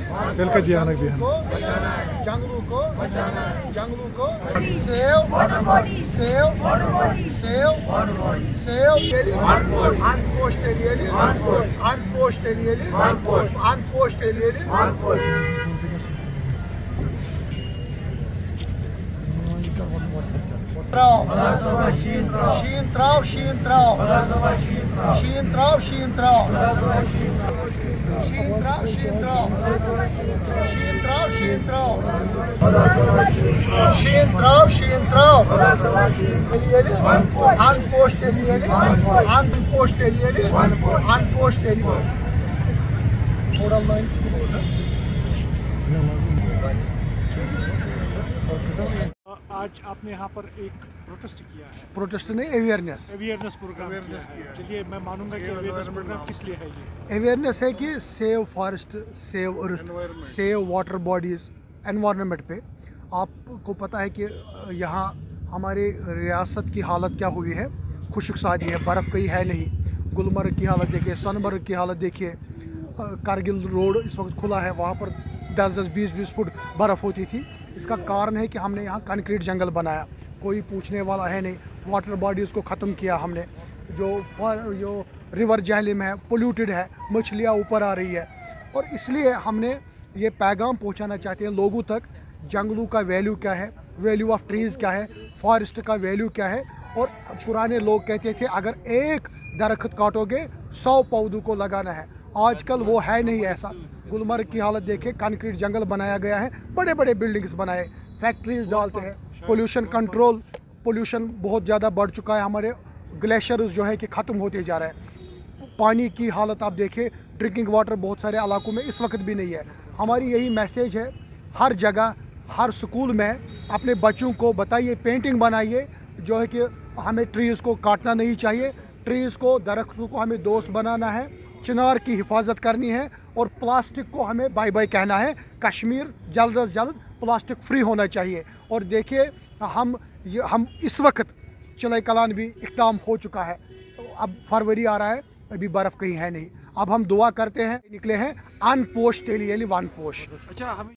तिल ध्यान जंगलों को सेव आज आपने यहाँ पर एक प्रोटेस्ट किया है। प्रोटेस्ट नहीं, अवेयरनेस प्रोग्राम किया है। चलिए मैं मानूंगा कि अवेयरनेस प्रोग्राम किस लिए है ये? अवेयरनेस है कि save forest, save earth, save water bodies, environment पे। आपको पता है कि यहाँ हमारी रियासत की हालत क्या हुई है, खुशक सादी है, बर्फ़ कहीं है नहीं। गुलमर्ग की हालत देखिए, सोनमर्ग की हालत देखिए, कारगिल रोड इस वक्त खुला है, वहाँ पर 10-10, 20-20 फुट बर्फ़ होती थी। इसका कारण है कि हमने यहाँ कंक्रीट जंगल बनाया, कोई पूछने वाला है नहीं। वाटर बॉडीज़ को ख़त्म किया हमने, जो रिवर जहलिम है, पोल्यूटेड है, मछलियाँ ऊपर आ रही है। और इसलिए हमने ये पैगाम पहुँचाना चाहते हैं लोगों तक, जंगलों का वैल्यू क्या है, वैल्यू ऑफ ट्रीज़ क्या है, फॉरेस्ट का वैल्यू क्या है। और पुराने लोग कहते थे अगर एक दरख्त काटोगे 100 पौधों को लगाना है। आजकल वो है नहीं ऐसा। गुलमर्ग की हालत देखें, कंक्रीट जंगल बनाया गया है, बड़े बड़े बिल्डिंग्स बनाए, फैक्ट्रीज डालते हैं, पोल्यूशन कंट्रोल, पोल्यूशन बहुत ज़्यादा बढ़ चुका है। हमारे ग्लेशियर्स जो है कि ख़त्म होते जा रहे हैं। पानी की हालत आप देखें, ड्रिंकिंग वाटर बहुत सारे इलाकों में इस वक्त भी नहीं है। हमारी यही मैसेज है, हर जगह, हर स्कूल में अपने बच्चों को बताइए, पेंटिंग बनाइए जो है कि हमें ट्रीज़ को काटना नहीं चाहिए, ट्रीज़ को, दरख्तों को हमें दोस्त बनाना है, चिनार की हिफाजत करनी है और प्लास्टिक को हमें बाय बाय कहना है। कश्मीर जल्द से जल्द प्लास्टिक फ्री होना चाहिए। और देखिए हम इस वक्त चिलई कलान भी इक़दाम हो चुका है, तो अब फरवरी आ रहा है, अभी बर्फ़ कहीं है नहीं। अब हम दुआ करते हैं, निकले हैं अनपोश के लिए वन पोश। अच्छा, हम